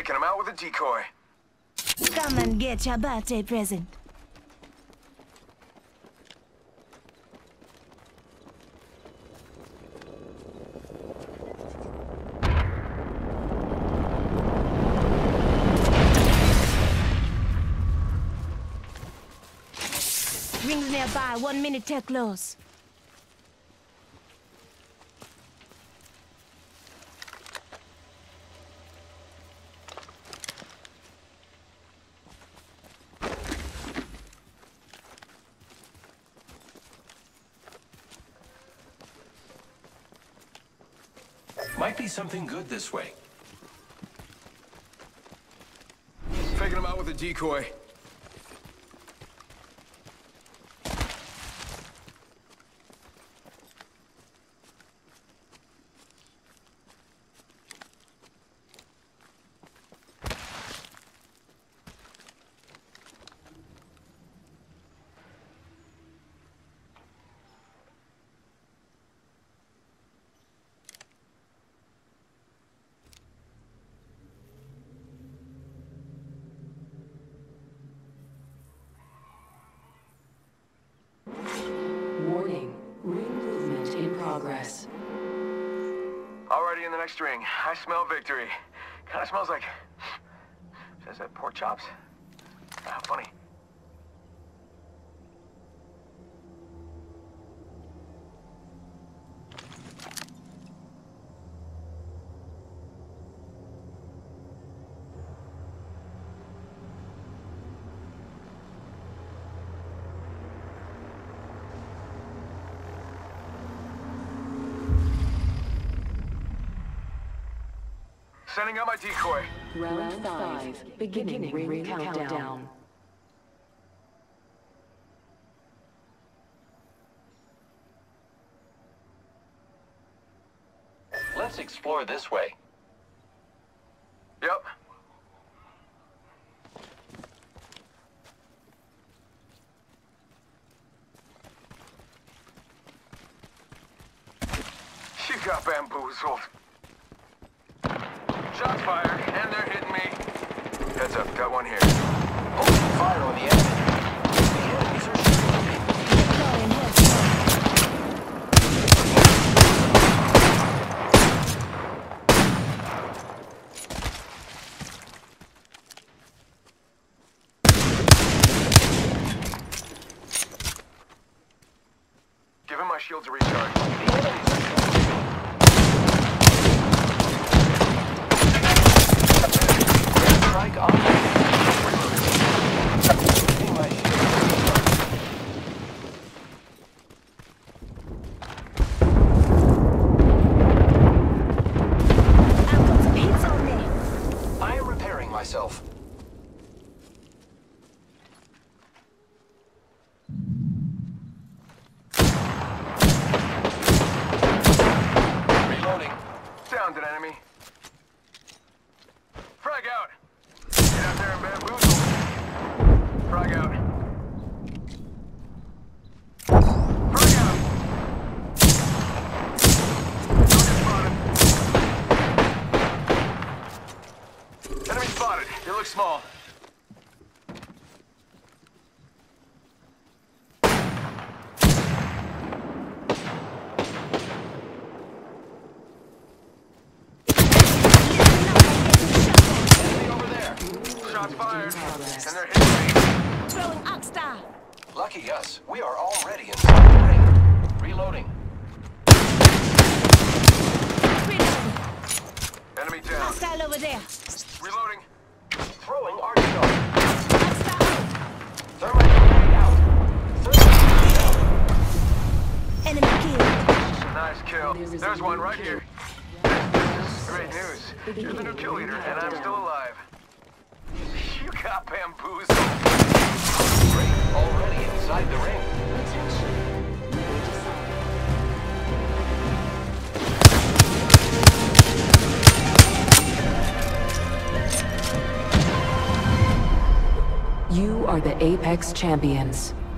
Taking him out with a decoy. Come and get your birthday present. Rings nearby, 1 minute till close. Might be something good this way. Taking him out with a decoy. Progress. Already in the next ring. I smell victory. Kinda smells like... Says that pork chops? How funny. Sending out my decoy. Round 5. Beginning ring countdown. Let's explore this way. Yep. You got bamboozled. Shots fired, and they're hitting me. Heads up, got one here. Open fire on the enemy. The enemies are shooting me. Give him my shield to recharge. The enemies are shooting me. Strike on me. Getting my shield. I've got some hits on me. I am repairing myself. Reloading. Downed an enemy. Frag out. Get out there and bamboozle. Frag out. Frag out. Target spotted. Enemy spotted. They look small. Shots fired, and they're hitting me. Throwing Oxstar. Lucky us. We are already inside the ring. Reloading. Reloading. Enemy down. Hostile over there. Reloading. Throwing arc star. Oxstar out. Thermite grenade out. Thermite grenade out. Enemy killed. Nice kill. There's one right here. This is great news. You're the new kill leader, and I'm still alive. You got bamboozled. Great. Already inside the ring. You are the Apex Champions.